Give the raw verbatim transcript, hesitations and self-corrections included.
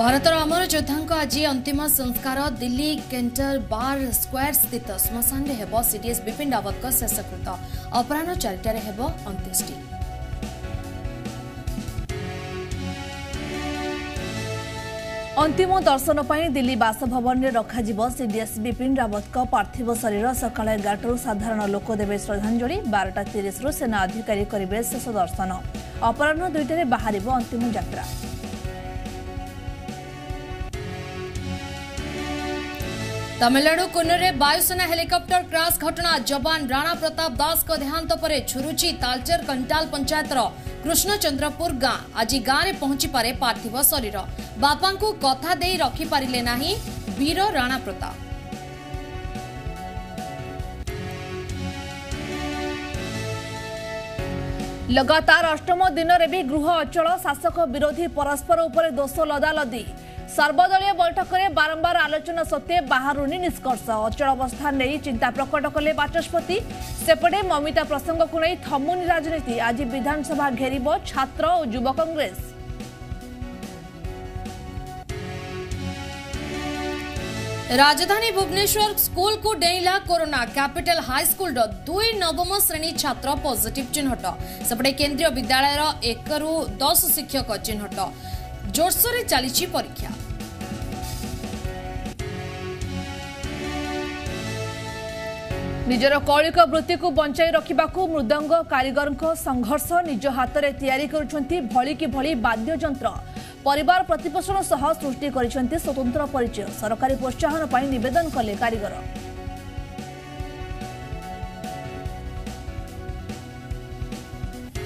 भारतर अमर योद्धा आज अंतिम संस्कार दिल्ली केन्टर बार स्क्वायर स्थित श्मशान में हेब सीडीएस बिपिन रावत शेषकृत अपराह चारिटार हेब अंत्येष्टि। अंतिम दर्शन पर दिल्ली बासभवन में रखा सीडीएस बिपिन रावत पार्थिव शरीर सकाल एगारटू साधारण लोक देवे श्रद्धांजलि बारटा तीस रु सेना अधिकारी करेंगे शेष दर्शन अपराह दुईटे बाहर अंतिम यात्रा। तमिलनाडु कुन्नूर वायुसेना हेलिकॉप्टर क्रैश घटना जवान राणा प्रताप दास को देहांत पर छुरुची तालचेर कंटाल पंचायतर कृष्णचंद्रपुर गां आज गांव में पहुंची पारे पार्थिव शरीर बापा को कथा दे रखि पारिले नाही वीर राणा प्रताप। लगातार अष्टम दिन में भी गृह अचल शासक विरोधी परस्पर उपर दोष लदालदी सर्वदलीय बैठक में बारंबार आलोचना सत्वे बाहरुनी निष्कर्ष अचल अवस्था नहीं चिंता प्रकट कले बाचस्पति सेपटे ममिता प्रसंग को नहीं थमुनी राजनीति आज विधानसभा घेरिब छात्र और युवा कांग्रेस। राजधानी भुवनेश्वर स्कूल को डेला कोरोना कैपिटल हाई स्कूल दुई नवम श्रेणी छात्र पॉजिटिव चिन्हट सेपटे केंद्रीय विद्यालय एक रु दस शिक्षक चिन्हट जोरसोर चली परीक्षा। निजर कौलिक वृत्ति को बंचाई रखिबाकू मृदंग कारीगर संघर्ष निज हाथ में तैयारी करुछंती भली कि भली वाद्य यंत्र परिवार प्रतिपोषण सह सृष्टि करिसेंती स्वतंत्र परिचय सरकारी प्रोत्साहन पर निवेदन कले कारीगर।